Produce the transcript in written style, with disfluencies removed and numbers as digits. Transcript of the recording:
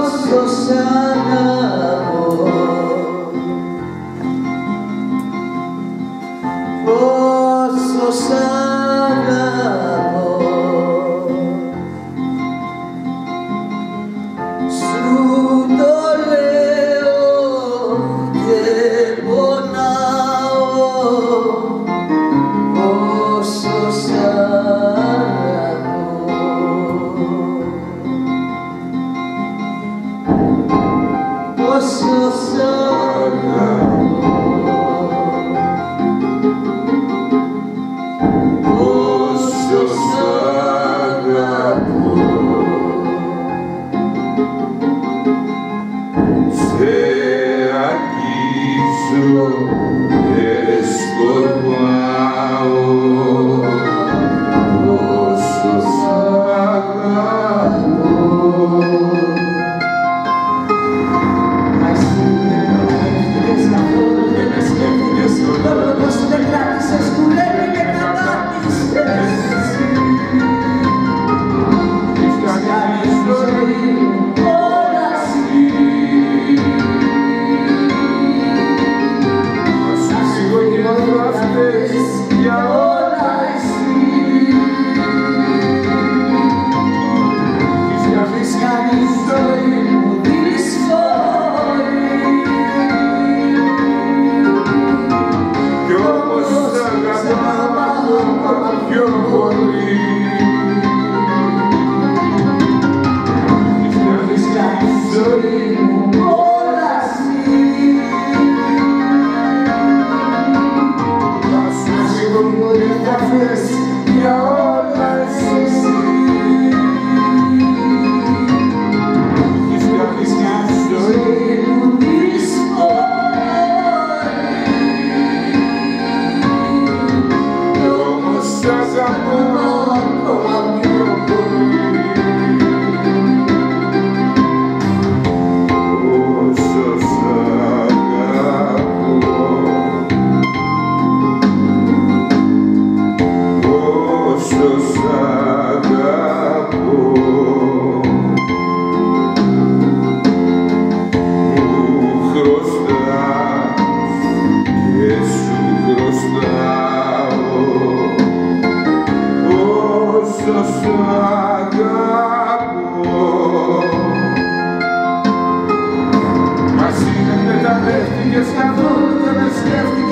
πόσο σ' αγαπώ, πόσο σ' αγαπώ. Σου το λέω και πονάω, πόσο σ' αγαπώ, πόσο σ' αγαπώ, πόσο σ' αγαπώ. Σε αγγίζω και σκορπάω, πόσο σ' αγαπώ. Μα εσύ δεν καθόλου, δεν με σκέφτηκες καθόλου, πως δεν κράτησες που λένε και κατάτησες. Τις κάνεις ζωή όλα εσύ. Για όλα εσύ. Τις κάνεις ζωή μου δύσκολη. Κι όμως σ' αγαπάω ακόμα πιο πολύ. Τις κάνεις ζωή μου όλα εσύ. Για όλα εσύ. Τις κάνεις ζωή μου δύσκολη. Κι όμως σ' αγαπώ ακόμα πιο πολύ. Όσο σ' αγαπώ, όσο σ' αγαπώ. Μου χρωστάς και σου χρωστάω, όσο σ' αγαπώ. Μα εσύ δεν μετανεύτηκες καθόλου, δεν με σκέφτηκες.